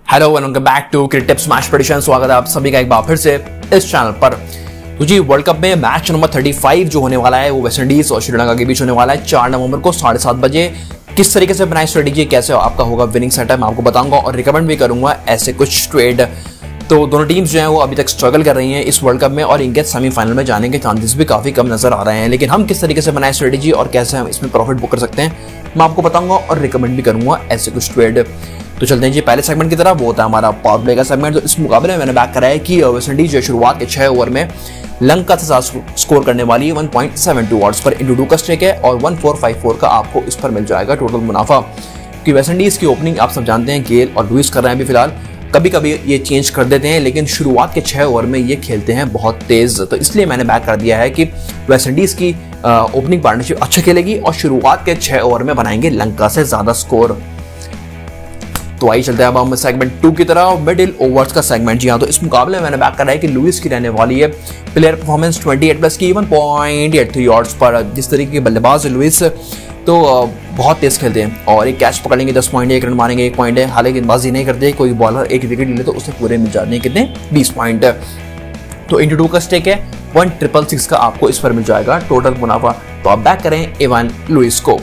Hello and welcome back to Critips match prediction. स्वागत है आप सभी का एक बार फिर से इस चैनल पर। तो जी वर्ल्ड कप में मैच नंबर 35 जो होने वाला है वो वेस्ट इंडीज और श्रीलंका के बीच होने वाला है 4 नवंबर को 7:30 बजे। किस तरीके से बनाई स्ट्रेटेजी, कैसे आपका होगा विनिंग सेटअप, मैं आपको बताऊंगा और रिकमेंड भी करूंगा ऐसे कुछ ट्रेड। तो दोनों टीम्स जो हैं वो अभी तक स्ट्रगल कर रही हैं इस वर्ल्ड कप में और इनके सेमीफाइनल में जाने के चांसेस भी काफी कम नजर आ रहे हैं। लेकिन हम किस तरीके से बनाए स्ट्रेटेजी और कैसे हम इसमें प्रॉफिट बुक कर सकते हैं मैं आपको बताऊंगा और रिकमेंड भी करूंगा ऐसे कुछ ट्रेड। तो चलते हैं जी पहले सेगमेंट की तरफ, वो होता है हमारा पावर प्ले का सेगमेंट। तो इस मुकाबले में मैंने बैक करा है कि वेस्ट इंडीज जो शुरुआत के 6 ओवर में लंका से साथ स्कोर करने वाली है 1.72 ऑड्स पर × 2 का स्ट्रेक है और 1454 का आपको इस पर मिल जाएगा टोटल मुनाफा। कि वेस्ट इंडीज की ओपनिंग आप सब जानते हैं गेल और लुइस कर रहे हैं अभी फिलहाल, कभी कभी ये चेंज कर देते हैं लेकिन शुरुआत के 6 ओवर में ये खेलते हैं बहुत तेज। तो इसलिए मैंने बैक कर दिया है कि वेस्ट इंडीज की ओपनिंग पार्टनरशिप अच्छा खेलेगी और शुरुआत के 6 ओवर में बनाएंगे लंका से ज्यादा स्कोर। तो आइए चलते हैं अब हम सेगमेंट 2 की तरफ, मिडिल ओवर्स का सेगमेंट। जी हाँ, तो इस मुकाबले में मैंने बैक करा है कि लुइस की रहने वाली है प्लेयर परफॉर्मेंस 28+ की 1.83 ऑड्स पर। जिस तरीके के बल्लेबाज है लुइस तो बहुत तेज खेलते हैं और एक कैच पकड़ लेंगे 10 पॉइंट, एक रन मारेंगे 1 पॉइंट है। हालांकि गेंदबाजी नहीं करते, कोई बॉलर एक विकेट ले तो उसे पूरे मिल जाते हैं कितने 20 पॉइंट। तो × 2 का स्टेक है 1,666 का आपको इस पर मिल जाएगा टोटल मुनाफा। तो आप बैक करें इवान लुइस को।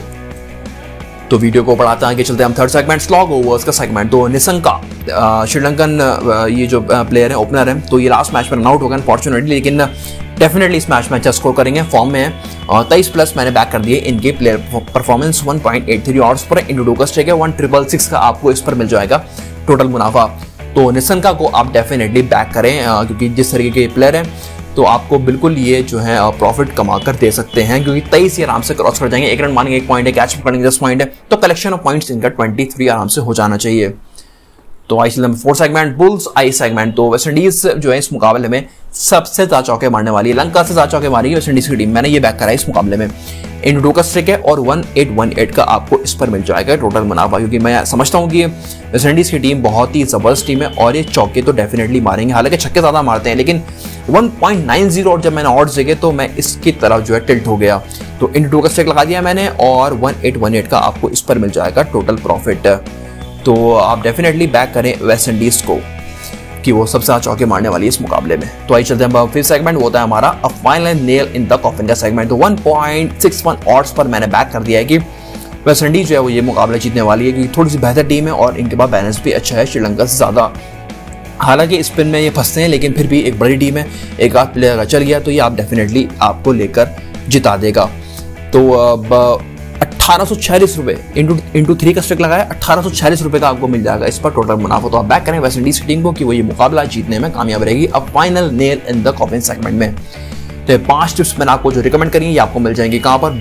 तो वीडियो को बढ़ाते हैं आगे चलते हैं हम थर्ड सेगमेंट स्लॉग ओवर्स का सेगमेंट। तो निशंका श्रीलंकन ये जो प्लेयर है ओपनर है, तो ये लास्ट मैच में रन आउट हो गए अनफॉर्चुनेटली, लेकिन डेफिनेटली इस मैच में अच्छा स्कोर करेंगे, फॉर्म में है। 23+ मैंने बैक कर दिए इनके प्लेयर परफॉर्मेंस 1.83 ऑड्स पर × 2 का स्ट्रेक है 1,666 का आपको इस पर मिल जाएगा टोटल मुनाफा। तो निशंका को आप डेफिनेटली बैक करें क्योंकि जिस तरीके के प्लेयर हैं तो आपको बिल्कुल ये जो है प्रॉफिट कमा कर दे सकते हैं क्योंकि 23 आराम से क्रॉस कर जाएंगे, एक रन मारेंगे 1 पॉइंट है, कैच पकड़ेंगे 10 पॉइंट है, तो कलेक्शन ऑफ पॉइंट्स इनका 23 आराम से हो जाना चाहिए। तो आई number 4 segment bull's eye segment. तो वेस्ट इंडीज जो है इस मुकाबले में सबसे ज्यादा चौके मारने वाली है, लंका से ज्यादा चौके मारी है वेस्ट इंडीज की टीम। मैंने ये बैक करा है इस मुकाबले में × 2 का स्ट्रेक है और 1818 का आपको इस पर मिल जाएगा टोटल मुनाफा, क्योंकि मैं समझता हूं कि वेस्ट इंडीज की टीम बहुत ही जबरदस्त टीम है और ये चौके तो डेफिनेटली मारेंगे। हालांकि छक्के ज्यादा मारते हैं लेकिन 1.90 और जब मैंने ऑड्स देखे तो मैं इसकी तरफ जो है टिल्ट हो गया। तो × 2 का स्ट्रेक लगा दिया मैंने और 1818 का आपको इस पर मिल जाएगा टोटल प्रॉफिट। तो आप डेफिनेटली बैक करें वेस्ट इंडीज को कि वो सबसे ज्यादा चौके मारने वाली है इस मुकाबले में। तो आइए चलते हैं फिफ्थ सेगमेंट, वो होता है हमारा uh final nail in the coffin का सेगमेंट। तो 1.61 ऑड्स पर मैंने बैक कर दिया है कि वेस्ट इंडीज जो है वो ये मुकाबला जीतने वाली है क्योंकि थोड़ी सी बेहतर टीम है और इनके पास बैलेंस भी अच्छा है श्रीलंका से ज्यादा। हालांकि स्पिन में ये फंसते हैं लेकिन फिर भी एक बड़ी टीम है, एक आध प्लेयर चल गया तो ये आप डेफिनेटली आपको लेकर जिता देगा। तो अब 1846 रुपए × 3 का स्ट्रेक लगाया, 1846 रुपए का आपको मिल जाएगा इस पर टोटल मुनाफा। तो आप बैक करें वेस्ट इंडीज की टीम को कि वो ये मुकाबला जीतने में कामयाब रहेगी अब final nail in the coffin segment में। तो 5 टिप्स मैंने आपको जो रिकमेंड करी ये आपको मिल जाएंगे कहां पर,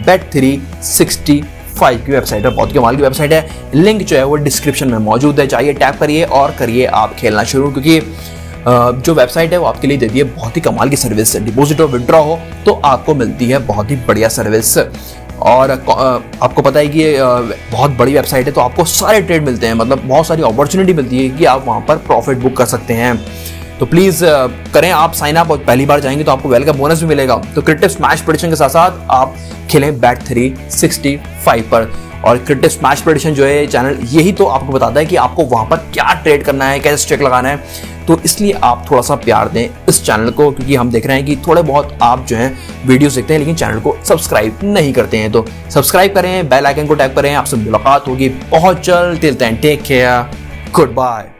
Bet365 की वेबसाइट है, बहुत कमाल की वेबसाइट है। लिंक जो है वो डिस्क्रिप्शन में मौजूद है, जाइए टैप करिए और करिए आप खेलना शुरू, क्योंकि जो वेबसाइट है वो आपके लिए देती है बहुत ही कमाल की सर्विस। डिपॉजिट और विड्रॉ हो तो आपको मिलती है बहुत ही बढ़िया सर्विस और आपको पता है कि ये बहुत बड़ी वेबसाइट है तो आपको सारे ट्रेड मिलते हैं, मतलब बहुत सारी अपॉर्चुनिटी मिलती है कि आप वहां पर प्रॉफिट बुक कर सकते हैं। तो प्लीज करें आप साइन अप और पहली बार जाएंगे तो आपको वेलकम बोनस भी मिलेगा। तो क्रिटिप्स मैच प्रेडिक्शन के साथ साथ आप खेलें Bet365 पर। और क्रिटिप्स मैच प्रेडिक्शन जो है चैनल यही तो आपको बताता है कि आपको वहां पर क्या ट्रेड करना है, कैसे स्ट्रेक लगाना है। तो इसलिए आप थोड़ा सा प्यार दें इस चैनल को क्योंकि हम देख रहे हैं कि थोड़े बहुत आप जो है वीडियोस देखते हैं लेकिन चैनल को सब्सक्राइब नहीं करते हैं। तो सब्सक्राइब करें, बेल आइकन को टैप करें। आपसे मुलाकात होगी बहुत जल्द। Till then take care, good bye.